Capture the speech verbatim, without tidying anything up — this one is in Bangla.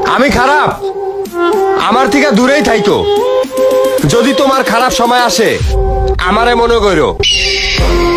আমি খারাপ, আমার থেকে দূরেই থাইকো। যদি তোমার খারাপ সময় আসে আমারে মনে করো।